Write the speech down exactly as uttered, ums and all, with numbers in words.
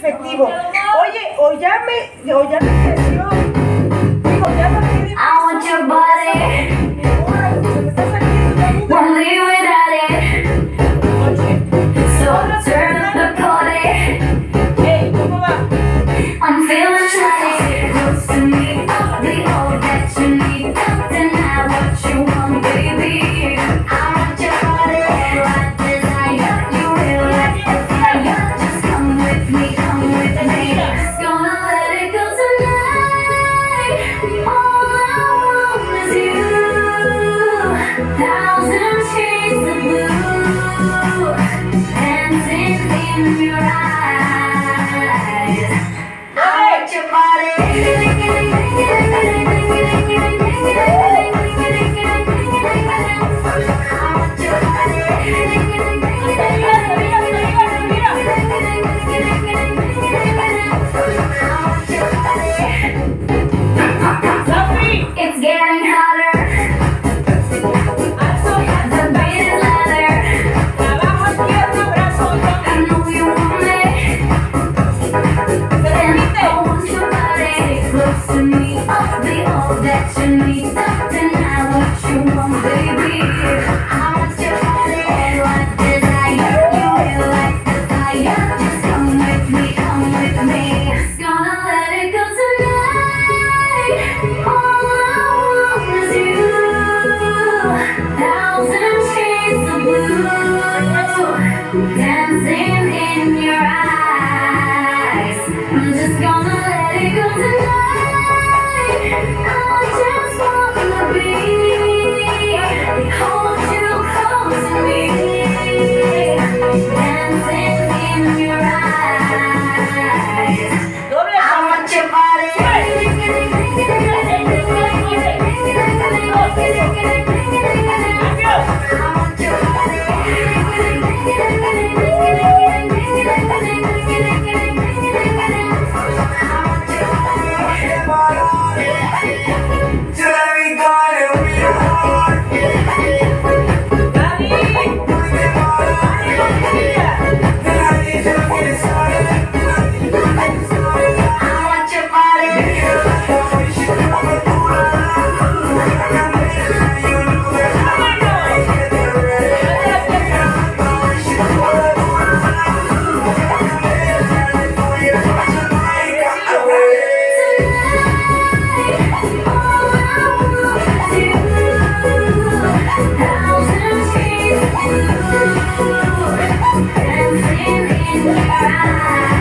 efectivo. Oye, o ya me, o ya me creció. Digo, ya no tiene. I want your body. Se me está saliendo la vida. Won't leave without it. Oye, So turn up the party. hey, ¿cómo va? I'm feeling like close to me. I'll be all that you need. Deny what you want, baby. I want your body, right desire. You will like the fire. Just come with me, come with me. Just gonna let it go tonight. All I want is you. Thousand shades of blue, dancing in your eyes. I want your body. It's getting hotter. The beat is louder. I know you want me. And I want your body close to me. I'll be all that you need. Deny what you want, baby. I want your body like desire. You will like the fire. Just come with me, come with me. Just gonna let it go tonight. All I want is you. Thousand shades of blue, dancing in your eyes. I'm just gonna let it go tonight. I just wanna be, hold you close to me, dancing in your eyes. Doble I want your body. I want your I want your body. Dancing in your eyes.